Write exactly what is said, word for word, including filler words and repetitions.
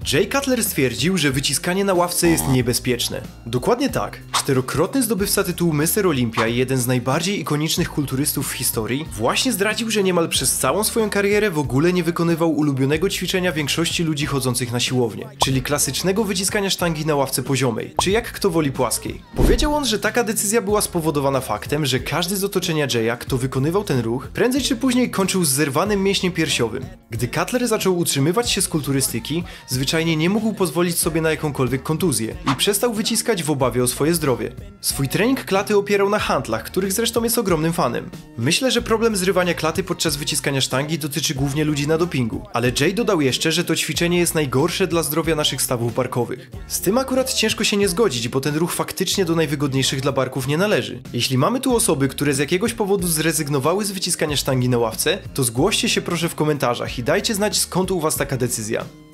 Jay Cutler stwierdził, że wyciskanie na ławce jest niebezpieczne. Dokładnie tak. Czterokrotny zdobywca tytułu mister Olympia i jeden z najbardziej ikonicznych kulturystów w historii właśnie zdradził, że niemal przez całą swoją karierę w ogóle nie wykonywał ulubionego ćwiczenia większości ludzi chodzących na siłownię, czyli klasycznego wyciskania sztangi na ławce poziomej, czy jak kto woli płaskiej. Powiedział on, że taka decyzja była spowodowana faktem, że każdy z otoczenia Jaya, kto wykonywał ten ruch, prędzej czy później kończył z zerwanym mięśniem piersiowym. Gdy Cutler zaczął utrzymywać się z kulturystyki, zwyczajnie nie mógł pozwolić sobie na jakąkolwiek kontuzję i przestał wyciskać w obawie o swoje zdrowie. Swój trening klaty opierał na handlach, których zresztą jest ogromnym fanem. Myślę, że problem zrywania klaty podczas wyciskania sztangi dotyczy głównie ludzi na dopingu, ale Jay dodał jeszcze, że to ćwiczenie jest najgorsze dla zdrowia naszych stawów barkowych. Z tym akurat ciężko się nie zgodzić, bo ten ruch faktycznie do najwygodniejszych dla barków nie należy. Jeśli mamy tu osoby, które z jakiegoś powodu zrezygnowały z wyciskania sztangi na ławce, to zgłoście się proszę w komentarzach i dajcie znać, skąd u was taka decyzja.